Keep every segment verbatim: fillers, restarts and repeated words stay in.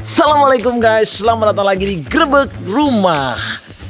Assalamualaikum guys, selamat datang lagi di Grebek Rumah.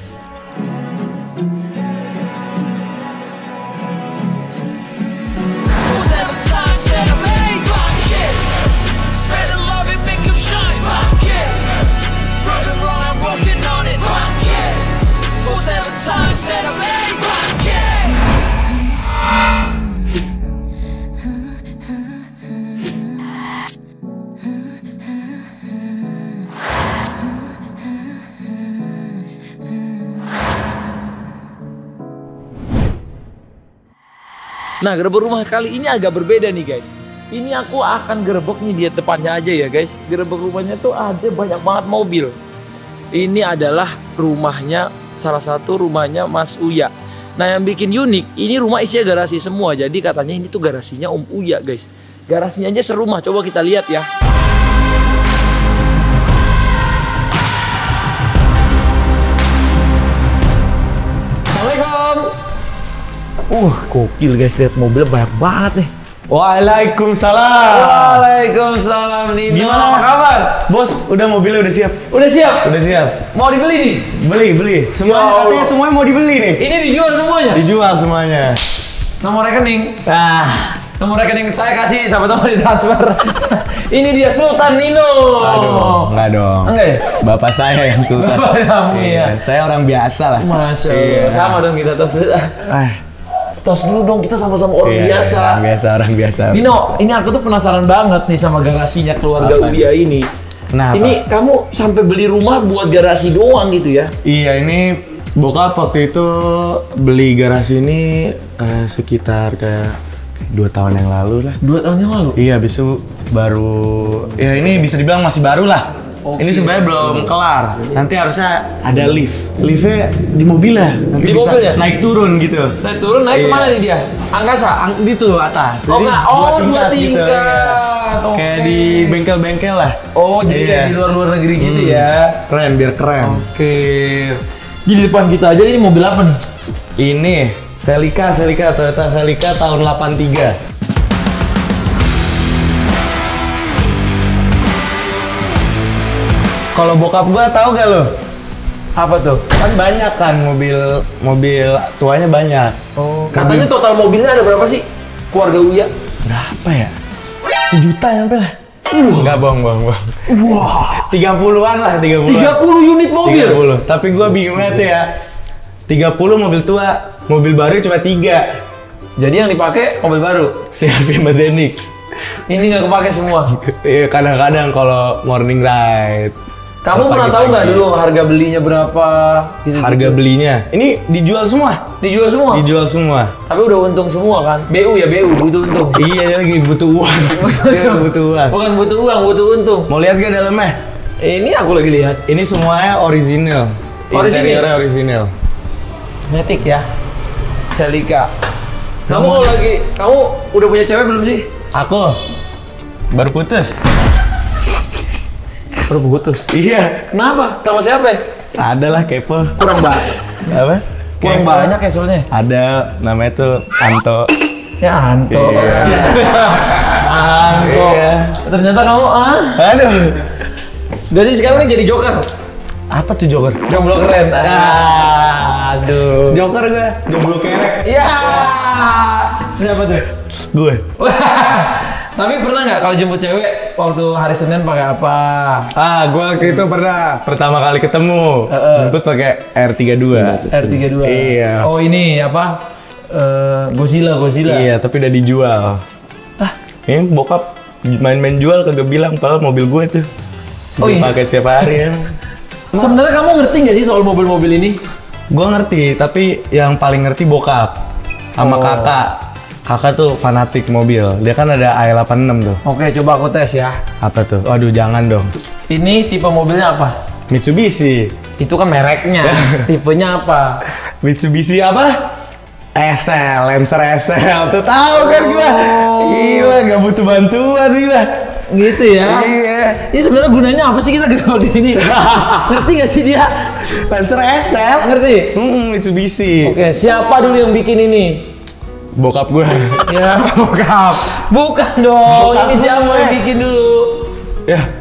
Nah, gerebek rumah kali ini agak berbeda nih guys. Ini aku akan gerebek nih di depannya aja ya guys. Gerebek rumahnya tuh ada banyak banget mobil. Ini adalah rumahnya, salah satu rumahnya Mas Uya. Nah, yang bikin unik, ini rumah isinya garasi semua. Jadi katanya ini tuh garasinya Om Uya guys. Garasinya aja serumah, coba kita lihat ya. Uh, gokil guys, lihat mobilnya banyak banget nih. Waalaikumsalam. Waalaikumsalam Nino. Gimana? Apa kabar? Bos, udah mobilnya udah siap? Udah siap? Udah siap. Mau dibeli nih? Beli, beli. Semuanya Ya katanya semuanya mau dibeli nih. Ini dijual semuanya? Dijual semuanya. Nomor rekening? Ah, Nomor rekening saya kasih, siapa tahu mau ditransfer. Ini dia Sultan Nino. aduh, enggak dong. Enggak ya? Bapak saya yang sultan. Bapak kamu ya. Saya orang biasa lah. Masya Allah. Iya. Sama dong kita tos. Ah, Tos dulu dong, kita sama-sama orang iya, biasa. Orang biasa, orang biasa. Nino, ini aku tuh penasaran banget nih sama garasinya keluarga Apa? Uya ini. Kenapa? Ini kamu sampai beli rumah buat garasi doang gitu ya? Iya, ini bokap waktu itu beli garasi ini eh, sekitar kayak dua tahun yang lalu lah. Dua tahun yang lalu? Iya, habis itu baru, ya ini bisa dibilang masih baru lah. Oke. Ini sebenarnya belum kelar. Nanti harusnya ada lift. Liftnya di mobilnya. Nanti Di bisa mobilnya? naik turun gitu. Naik turun, naik Iya. kemana nih dia? Angkasa? Ang- di tuh atas. Oh, Jadi nggak. Oh, dua gitu, tingkat. iya. Oke. Kayak di bengkel-bengkel lah. Oh, jadi Iya. kayak di luar-luar negeri gitu Hmm. ya? Keren, biar keren. Oke. Di depan kita aja ini mobil apa nih? Ini Celica, Celica, Toyota Celica tahun delapan tiga. Kalau bokap gua tahu gak lo? Apa tuh? Kan banyak kan mobil mobil tuanya banyak. Oh. Katanya total mobilnya ada berapa sih? Keluarga Uya? Berapa ya? Sejuta nyampe lah. Uh. Enggak bohong, bohong, bohong. Wah. tiga puluhan lah, tiga puluhan. tiga puluh unit mobil? tiga puluh. Tapi gua bingungnya tuh ya. tiga puluh mobil tua, mobil baru cuma tiga. Jadi yang dipakai mobil baru? C R V sama Zenix. Ini nggak kepake semua? Iya, kadang-kadang kalau morning ride. Kamu pernah tahu nggak dulu harga belinya berapa? Gitu, Harga belinya? Ini dijual semua. Dijual semua? Dijual semua. Tapi udah untung semua kan? B U ya, B U, butuh untung. Iya, dia lagi butuh uang. Dia butuh uang. Bukan butuh uang, butuh untung. Mau lihat gak dalamnya? Ini aku lagi lihat. Ini semuanya original. Original? Interiornya original. Matic ya, Celica. Kamu kalau lagi, kamu udah punya cewek belum sih? Aku baru putus. Baru putus. Iya. Kenapa? Sama siapa? Ada lah kepo. Kurang banyak. Apa? Kurang Kepo. banyak ya soalnya. Ada, namanya tuh Anto. Ya Anto. Iya. Anto. Iya. Ternyata kamu ah. Aduh. Jadi sekarang ini jadi joker. Apa tuh Joker? Jomblo keren. Ah, aduh. Joker gue, jomblo kerek. Iya. Siapa tuh? Gue. Tapi pernah nggak kalau jemput cewek waktu hari Senin pakai apa? Ah, gue waktu itu pernah pertama kali ketemu. Heeh. Jemput pakai R tiga puluh dua. R tiga puluh dua. Iya. Oh ini apa? Eh, Godzilla, Godzilla. Iya, tapi udah dijual. Ah, Ini bokap main-main jual kagak bilang, padahal mobil gue tuh. Oh iya? Pakai setiap hari ya. sebenarnya kamu ngerti nggak sih soal mobil-mobil ini? Gue ngerti, tapi yang paling ngerti bokap sama Oh. kakak. Kakak tuh fanatik mobil. Dia kan ada A delapan enam tuh. Oke, coba aku tes ya. Apa tuh? Waduh, jangan dong. Ini tipe mobilnya apa? Mitsubishi. Itu kan mereknya. Tipenya apa? Mitsubishi apa? S L, Lancer S L. Tuh tahu kan gua. Oh. Gila, nggak butuh bantuan gila. Gitu ya. Iya. Ini sebenarnya gunanya apa sih kita gerak di sini? Ngerti nggak sih dia? Lancer S L. Ngerti? Hmm, Mitsubishi. Oke, siapa dulu yang bikin ini? Bokap gue. Ya, bokap. Bukan dong. Bokap ini siapa gue. yang bikin dulu? Ya,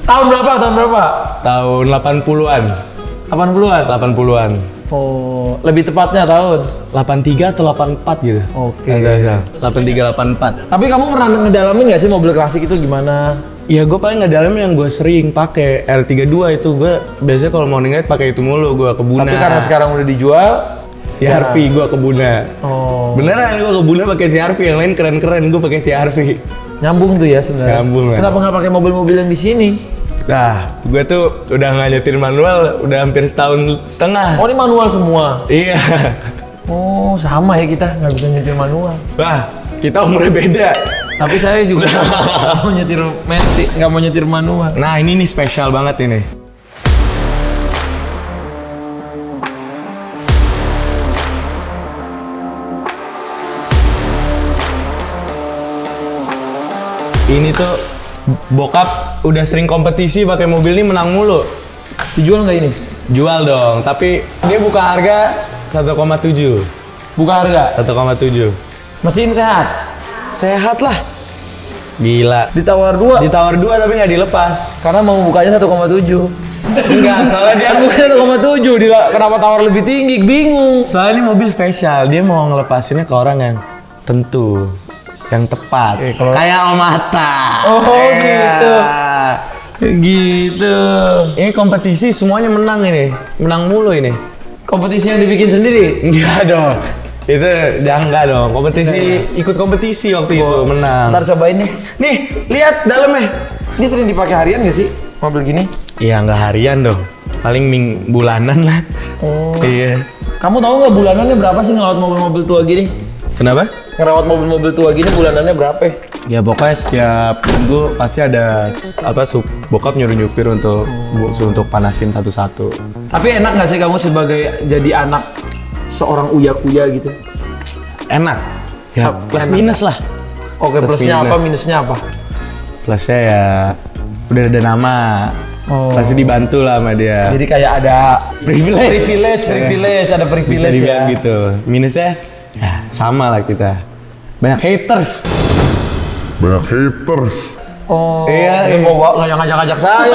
Tahun berapa? Tahun berapa? Tahun delapan puluhan. delapan puluhan? delapan puluhan. Oh, lebih tepatnya tahun? delapan tiga atau delapan empat gitu. Oke. delapan tiga, delapan empat. Tapi kamu pernah ngedalamin nggak sih mobil klasik itu gimana? Iya, gue paling ngedalamin yang gue sering pakai R tiga puluh dua itu. Gue biasanya kalau morning ride pakai itu mulu, gue ke Buna. Tapi karena sekarang udah dijual, C R V gue ke Buna. Oh. Beneran gue ke Buna pakai C R V, yang lain keren-keren gue pakai C R V. Nyambung tuh ya sebenarnya. Nyambung lah. Kenapa nggak pakai mobil-mobil yang di sini? Nah, gue tuh udah nggak nyetir manual, udah hampir setahun setengah. Oh, ini manual semua? Iya. Oh, sama ya kita nggak bisa nyetir manual. Wah, kita umurnya beda. Tapi saya juga nggak mau nyetir metik, nggak mau nyetir manual. Nah, ini nih spesial banget ini. Ini tuh bokap udah sering kompetisi pakai mobil ini, menang mulu. Dijual nggak ini? Jual dong, tapi dia buka harga satu koma tujuh. Buka harga? satu koma tujuh. Mesin sehat? Sehat lah. Gila. Ditawar dua? Ditawar dua tapi nggak dilepas. Karena mau bukanya satu koma tujuh. Enggak, soalnya dia Bukanya satu koma tujuh, dia kenapa tawar lebih tinggi? Bingung. Soalnya ini mobil spesial, dia mau ngelepasinnya ke orang yang tentu, yang tepat. Eh, kalau... Kayak Om Atta. Oh, eh, gitu. Gitu. Ini kompetisi semuanya menang ini, menang mulu ini. Kompetisi yang dibikin sendiri? Enggak dong, itu jangan dong. Kompetisi, ikut kompetisi waktu itu menang. Ntar cobain nih. Nih, lihat dalamnya. Ini sering dipakai harian nggak sih mobil gini? Iya, nggak harian dong, paling ming bulanan lah. Oh. Iya. Kamu tahu nggak bulanannya berapa sih ngerawat mobil-mobil tua gini? Kenapa? Ngerawat mobil-mobil tua gini bulanannya berapa? Ya pokoknya setiap minggu pasti ada apa sup, bokap nyuruh nyupir untuk hmm. untuk panasin satu-satu. Tapi enak nggak sih kamu sebagai jadi anak seorang uya-kuya gitu? Enak. Ya plus enak. minus lah. Oke, plus plusnya minus. apa, minusnya apa? Plusnya ya udah ada nama. Oh. Pasti dibantu lah sama dia. Jadi kayak ada privilege, privilege, privilege, ada privilege ya. Gitu. Minusnya ya sama lah kita. Banyak haters. Banyak haters. Oh, iya, dia iya. mau bawa ngajak-ngajak saya.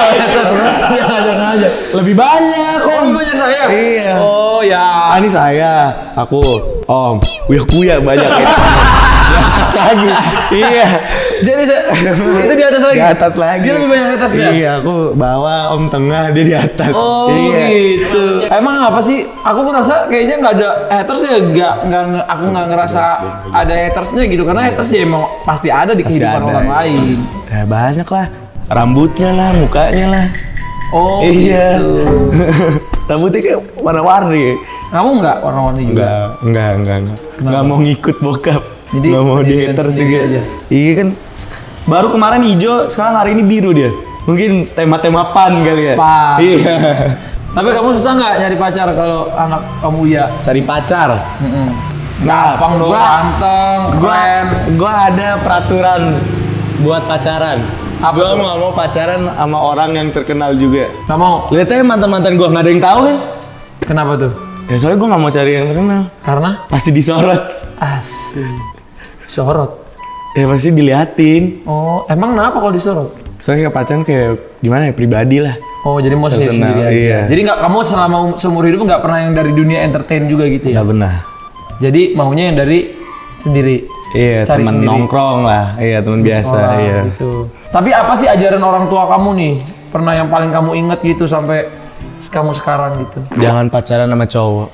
Dia ngajak-ngajak. Lebih banyak Oh, lebih banyak saya? Iya. Oh, ya. Ah, ini saya, aku, Om, kuya-kuya banyak ya. Di atas lagi. Iya. Jadi itu di atas lagi? Di atas lagi. Dia lebih banyak atasnya? Iya, aku bawah, Om tengah, dia di atas. Oh, iya. gitu. Emang apa sih? Aku ngerasa kayaknya nggak ada hatersnya, nggak nggak aku nggak ngerasa ada hatersnya gitu, karena haters ya emang pasti ada di kehidupan ada, orang ya. lain. Ya banyak lah, rambutnya lah, mukanya lah. Oh, iya. gitu. Rambutnya kayak warna-warni. Kamu nggak warna-warni juga? Enggak, enggak, enggak, enggak. Enggak mau ngikut bokap. Jadi nggak mau di jadikan haters sendiri juga. aja. Iya kan, baru kemarin hijau, sekarang hari ini biru dia. Mungkin tema-tema pan kali ya. Pan. Iya. Tapi kamu susah nggak nyari pacar kalau anak kamu ya? Cari pacar. Mm-mm. Nah, Gampang dong, ganteng, gua, keren. gua ada peraturan buat pacaran. Apa Gua tuh? nggak mau pacaran sama orang yang terkenal juga. Nggak mau? Lihat aja mantan-mantan gua nggak ada yang tahu kan? Kenapa tuh? Ya soalnya gua nggak mau cari yang terkenal. Karena? Pasti disorot. Asik. Sorot. Ya pasti diliatin. Oh, emang kenapa kalau disorot? Soalnya kayak pacaran kayak gimana ya, pribadi lah. Oh, jadi mau sendiri Personal, sendiri aja. iya. Jadi nggak, kamu selama seumur hidup nggak pernah yang dari dunia entertain juga gitu ya? Nggak benar. Jadi maunya yang dari sendiri. Iya, Cari teman sendiri. nongkrong lah. Iya, teman biasa. Sekolah, Iya. Gitu. Tapi apa sih ajaran orang tua kamu nih? Pernah yang paling kamu inget gitu sampai kamu sekarang gitu? Jangan pacaran sama cowok.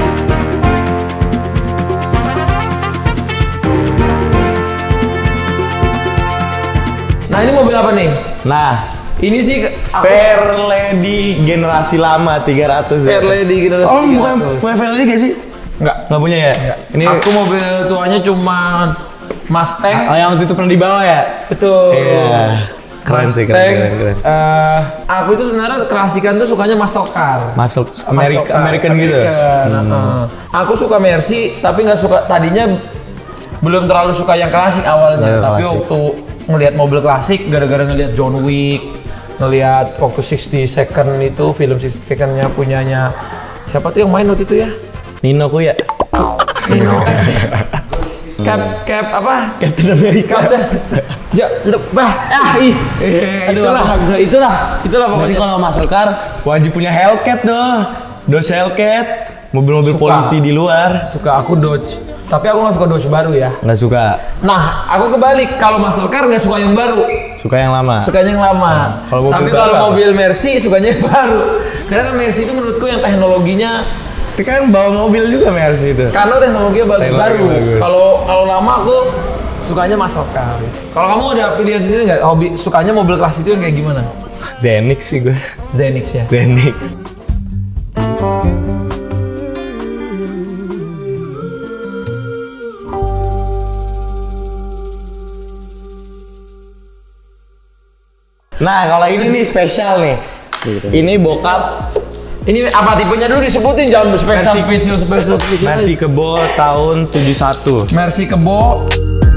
Nah, ini mobil apa nih? Nah, Ini sih aku, Fair Lady generasi lama tiga ratus ya. Fair Lady generasi Oh, tiga bukan ratus. punya Fair Lady gak sih? Enggak. Nggak punya ya? Enggak. Ini Aku mobil tuanya cuma Mustang. oh, yang waktu itu pernah dibawa ya? Betul. Iya. Keren sih, keren, Mustang. keren, keren. Eh, aku itu sebenarnya klasikan tuh sukanya muscle car. Masuk Amerika, Muscle car, American gitu. American, heeh. Aku suka Mercy, tapi nggak suka tadinya belum terlalu suka yang klasik awalnya. Ya, tapi klasik. waktu ngelihat mobil klasik, gara-gara ngelihat John Wick, ngelihat waktu sixty second itu film sixty second-nya punyanya siapa tuh yang main waktu itu ya? Nino ku ya? Nino. Cap, cap apa? Captain America. Captain Ja, bah, ah, ih. Eh, Aduh, itulah. aku nggak bisa. Itulah, itulah Berarti pokoknya. kalau muscle car wajib punya Hellcat dong. Dodge Hellcat, mobil-mobil Suka. polisi di luar. Suka aku Dodge. Tapi aku nggak suka Dodge baru ya. Nggak suka, Nah, aku kebalik. Kalau muscle car nggak suka yang baru. suka yang lama. Sukanya yang lama. kalau mobil Tapi baru kalau apa? mobil Mercy sukanya yang baru. Karena kan Mercy itu menurutku yang teknologinya Tapi kan bawa mobil juga Mercy itu. karena teknologinya bagus Teknologi baru. bagus. Kalau kalau lama aku sukanya muscle car. Kalau kamu ada pilihan sendiri nggak? Hobi sukanya mobil kelas itu yang kayak gimana? Zenix sih gue. Zenix ya. Zenix. Nah, kalau ini nih spesial nih. Ini bokap Ini apa tipenya dulu disebutin, jangan spesial Mercy. spesial spesial spesial. Mercy Kebo tahun tujuh satu. Mercy Kebo.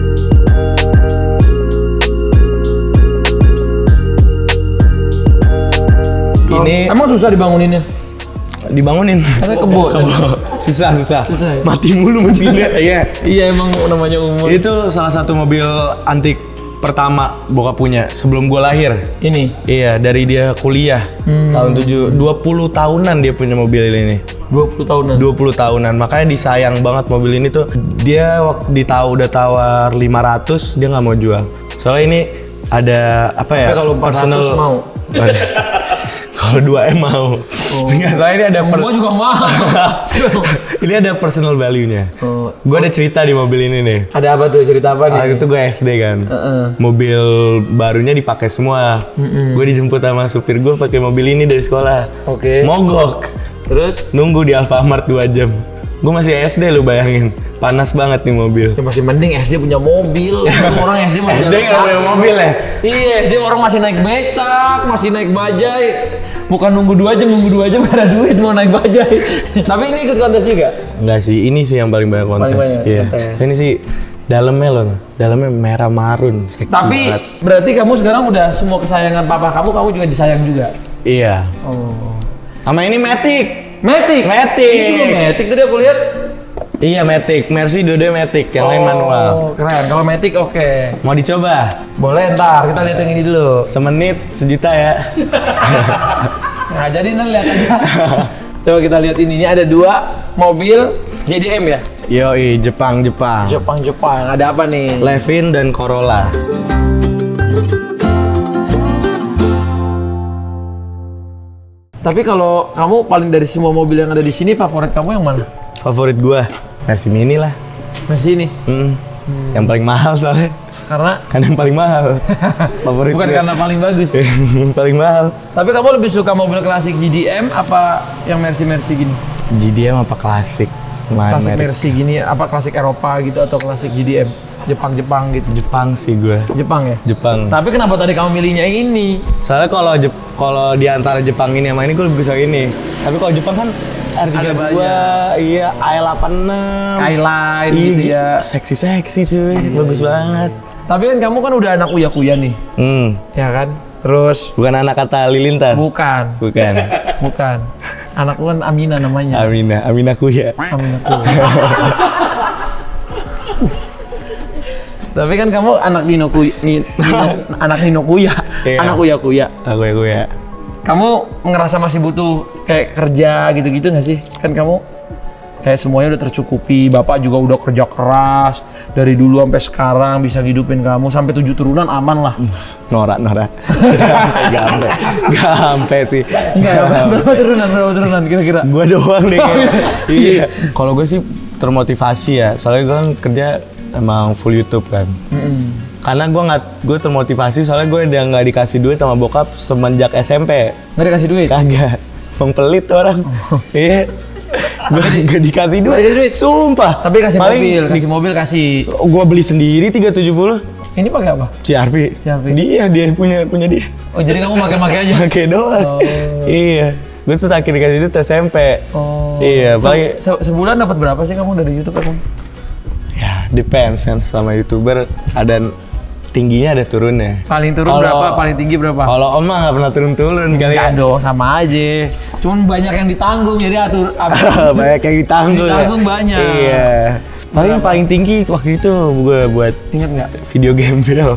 Ini Emang susah dibanguninnya? dibangunin. Karena kebo. Kebo. Susah, susah. Susah ya? Mati mulu mesinnya. Iya. Iya emang namanya umur. Itu salah satu mobil antik pertama bokap punya sebelum gua lahir. Ini Iya, dari dia kuliah Hmm. tahun tujuh, dua puluh tahunan dia punya mobil ini. dua puluh tahunan. dua puluh tahunan, makanya disayang banget mobil ini tuh. Dia waktu ditahu udah tawar lima ratus, dia nggak mau jual. Soalnya ini ada apa ya? Tapi kalau empat ratus mau. Kalau dua M mau. Nggak, soalnya ini ada per- Gua juga mahal. ini ada personal value-nya. Oh, Gue ada cerita di mobil ini nih. ada apa tuh cerita apa nih? Waktu itu gue S D kan, Heeh. mobil barunya dipakai semua. Gue dijemput sama supir gue pakai mobil ini dari sekolah. Oke. Mogok, Terus nunggu di Alfamart dua jam. Gue masih S D lu bayangin, panas banget nih mobil. ya masih mending S D punya mobil. Orang S D masih S D nggak punya mobil ya? Iya, S D orang masih naik becak, masih naik bajai. Bukan nunggu dua jam, nunggu dua jam gak ada duit mau naik bajai. Tapi ini ikut kontes juga. Enggak sih, ini sih yang paling banyak kontes. Paling banyak Iya. kontes. Ini sih dalamnya loh, dalamnya merah marun, seksi Tapi banget. berarti kamu sekarang udah semua kesayangan papa kamu, kamu juga disayang juga. Iya. Oh. Sama ini Matic. Matic. Matic. Itu Matic tadi aku lihat. Iya Matic, Mercy dua-dua Matic, yang lain manual. Oh, keren. Kalau Matic oke. Mau dicoba? Boleh ntar kita lihat yang ini dulu. Semenit sejuta ya. Nah, jadi nanti lihat aja. Coba kita lihat ini. Ini ada dua mobil J D M ya? Yoi, Jepang, Jepang. Jepang-Jepang. Ada apa nih? Levin dan Corolla. Tapi kalau kamu paling dari semua mobil yang ada di sini, favorit kamu yang mana? Favorit gua, Mercy Mini lah. Masih ini. Hmm. Yang paling mahal soalnya. Karena Kan yang paling mahal. Favorit bukan gua. karena paling bagus. Yang paling mahal. Tapi kamu lebih suka mobil klasik G D M apa yang Mercy-Mercy gini? G D M apa klasik? Mana Klasik merek? Mercy gini, apa klasik Eropa gitu atau klasik G D M? Jepang-Jepang gitu. Jepang sih gua. Jepang ya? Jepang. Tapi kenapa tadi kamu milihnya ini? Soalnya kalau Jep kalau di antara Jepang ini sama ini gue lebih suka ini. Tapi kalau Jepang kan R tiga Ada dua, iya, I delapan enam. Skyline Iya, gitu ya. seksi-seksi cuy, bagus banget. Tapi kan kamu kan udah anak uya-kuya nih, Hmm, ya kan? Terus bukan anak kata Lilintar. bukan, Bukan. bukan. Anakku kan Amina namanya. Amina, Amina Kuya. Amina tuh. Tapi kan kamu anak Nino Kuya, Ni- Nino- anak Nino Kuya, Iya. anak uya-kuya. Aku ya Kuya. Kamu ngerasa masih butuh kayak kerja gitu-gitu nggak sih? Kan kamu kayak semuanya udah tercukupi, bapak juga udah kerja keras dari dulu sampai sekarang bisa ngidupin kamu sampai tujuh turunan aman lah. Nora, Nora. Gak sampai, gak sampai sih. Enggak, berapa turunan, berapa turunan kira-kira? Gue doang nih. kayaknya. Iya. Kalau gue sih termotivasi ya, soalnya gue kan kerja emang full YouTube kan. Mm-mm. Karena gue nggak, gue termotivasi soalnya gue udah nggak dikasih duit sama bokap semenjak S M P. Nggak dikasih duit? Kagak, emang pelit orang. Iya. Gue gak dikasih duit. Nggak dikasih duit? Sumpah. Tapi kasih Paling mobil, di- kasih mobil kasih. Gue beli sendiri tiga tujuh puluh. Ini pakai apa? C R V. C R V. Dia, dia punya punya dia. Oh jadi kamu pakai-pakai aja? Pakai doang. Oh. Iya. Gue tuh terakhir dikasih duit S M P. Oh. Iya, Se- paling se- sebulan dapat berapa sih kamu dari YouTube kamu? ya depends kan sama YouTuber, ada tingginya ada turunnya. Paling turun Kalau- berapa? Paling tinggi berapa? Kalau Om mah nggak pernah turun-turun kali ya. Enggak dong, sama aja. Cuman banyak yang ditanggung jadi atur apa? Banyak yang ditanggung. ya. Ditanggung banyak. Iya. Paling yang paling tinggi waktu itu gue buat Ingat nggak? video gembel.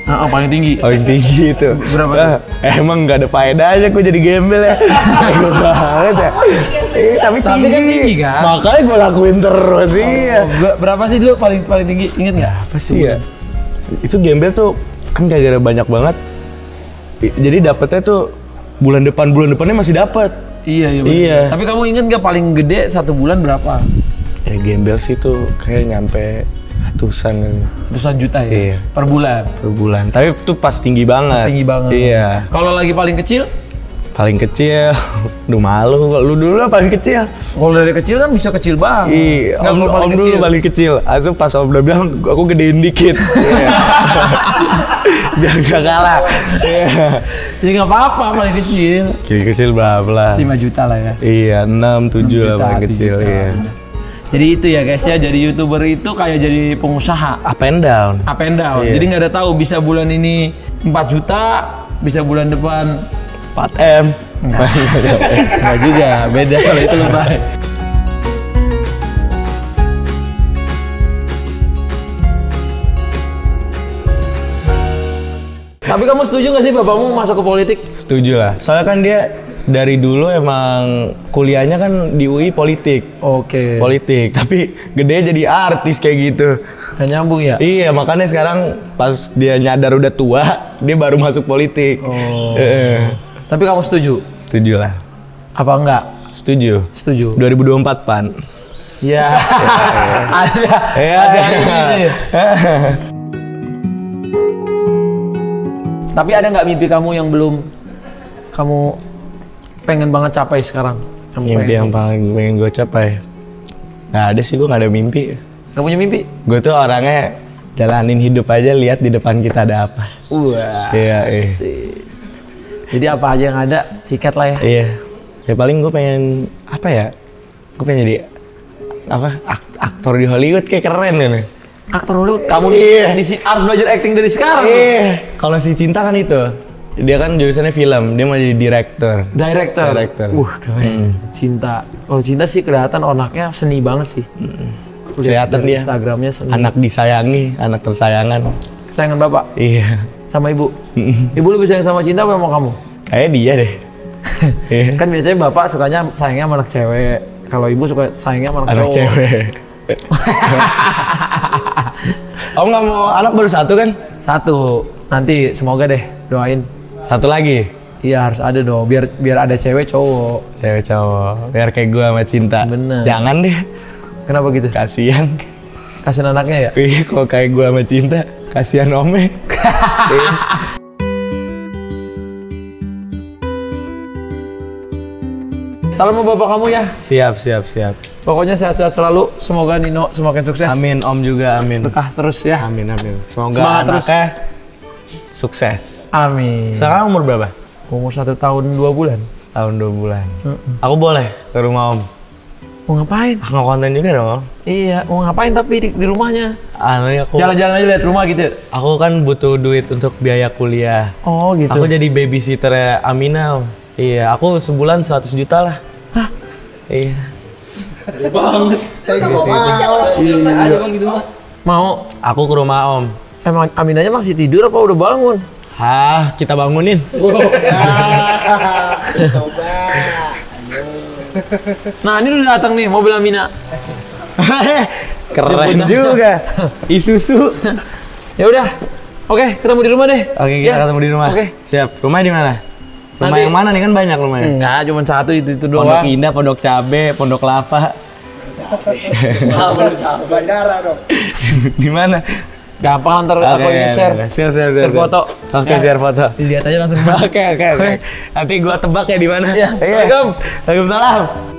Ah, paling tinggi. Paling tinggi itu. Berapa Ah, emang nggak ada faedahnya gue jadi gembel ya. Gue banget ya. Eh, tapi tinggi. Tapi kan tinggi, kan? Makanya gue lakuin terus sih. Oh, ber- berapa sih dulu paling paling tinggi? Ingat nggak? Apa sih ya? Itu gembel tuh kan gara-gara banyak banget. I- Jadi dapetnya tuh bulan depan bulan depannya masih dapat. Iya, iya. bener. Iya. Tapi kamu ingat nggak paling gede satu bulan berapa? Ya gembel sih tuh kayak nyampe ratusan kali. Ratusan juta ya? Iya. Per bulan. per bulan. Tapi tuh pas tinggi banget. Tinggi banget. Iya. Kalau lagi paling kecil? Paling kecil. Duh malu. Lu dulu lah paling kecil. Kalau dari kecil kan bisa kecil banget. Iya. Nggak, Om, kalau paling om dulu kecil. paling kecil. Asu pas om udah bilang aku gedein dikit. Iya. Biar gak kalah. Iya. Ya nggak apa-apa paling kecil. Kecil kecil berapa lah? lima juta lah ya. Iya, enam, tujuh lah enam juta, paling tujuh kecil. juta. Iya. Jadi itu ya guys ya, jadi YouTuber itu kayak jadi pengusaha. Up and down. Up and down. Iya. Jadi nggak ada tahu bisa bulan ini empat juta, bisa bulan depan empat M. Enggak, enggak juga, beda kalau itu lebay. Tapi kamu setuju nggak sih bapakmu masuk ke politik? Setuju lah. Soalnya kan dia dari dulu emang kuliahnya kan di U I politik. Oke. Politik, tapi gede jadi artis kayak gitu. Nggak nyambung ya? Iya, makanya sekarang pas dia nyadar udah tua, dia baru masuk politik. Oh. Eh, Tapi kamu setuju? setuju lah. Apa enggak? Setuju. Setuju. dua ribu dua puluh empat pan. Ya. ada. Iya. Ada ini. Tapi ada nggak mimpi kamu yang belum kamu pengen banget capai sekarang? Yang Mimpi pengen- yang paling pengen gue capai. Nggak ada sih, gue nggak ada mimpi. Nggak punya mimpi? Gue tuh orangnya jalanin hidup aja, lihat di depan kita ada apa. Wah. Iya, iya. Asik. Jadi apa aja yang ada sikat lah ya. Iya. Ya paling gue pengen apa ya? Gue pengen jadi apa? Ak- aktor di Hollywood kayak keren kan. Aktor Hollywood, kamu Iya. di, di- harus belajar acting dari sekarang. Eh, kalau si Cinta kan itu. Dia kan jurusannya film, dia mau jadi direktur. Director. Director. Wah keren. Cinta. Kalau Cinta sih kelihatan anaknya seni banget sih. Lihat Kelihatan dari dia. Instagramnya seni. Anak disayangi, anak tersayangan. Sayangan bapak Iya. sama ibu. Ibu lebih sayang sama Cinta apa sama kamu? Kayak dia deh. Iya. Kan biasanya bapak sukanya sayangnya sama anak cewek. Kalau ibu suka sayangnya sama anak, Anak cowok. cewek. Om nggak mau anak baru satu kan? Satu. Nanti semoga deh doain. Satu lagi. Iya harus ada dong. Biar biar ada cewek cowok. Cewek cowok. Biar kayak gue sama Cinta. Bener. Jangan deh. Kenapa gitu? Kasian. Kasihin anaknya ya? Ih, kalau kayak gue sama Cinta, kasihan Ome. Iya. Salam sama bapak kamu ya. Siap, siap, siap. Pokoknya sehat-sehat selalu. Semoga Nino semakin sukses. Amin, Om juga, amin. Berkah terus ya. Amin, amin. Semoga Semangat terus. anaknya sukses. Amin. Sekarang umur berapa? Umur satu tahun dua bulan. Setahun dua bulan. Aku boleh ke rumah Om. Mau ngapain? Aku konten juga dong, Om. Iya, mau ngapain tapi di, di rumahnya? Anu, aku, Jalan-jalan aja lihat rumah gitu. aku kan butuh duit untuk biaya kuliah. Oh gitu. Aku jadi babysitter Amina, Om. Iya, aku sebulan seratus juta lah. Hah? Iya. Iya, iya, iya. Mau? Aku ke rumah Om. Emang Aminanya masih tidur apa udah bangun? Hah, kita bangunin. Nah ini udah datang nih mobil Amina. Keren Jemput juga. Isuzu. Ya udah. Oke, ketemu di rumah deh. Oke, kita Ya. ketemu di rumah. Oke. Siap. Rumah di mana? Rumah Nanti- yang mana nih, kan banyak rumahnya. Enggak, cuma satu itu itu Pondok doang. Indah, Pondok Cabe, Pondok Kelapa. Bandara dong. Di mana? Gampang ntar aku ini share. Siap, siap, siap. Share siap. foto. Oke, Ya. share foto. Dilihat aja langsung. Oke, oke, oke. Nanti gua tebak ya di mana. Iya. Iya. Assalamualaikum. Waalaikumsalam.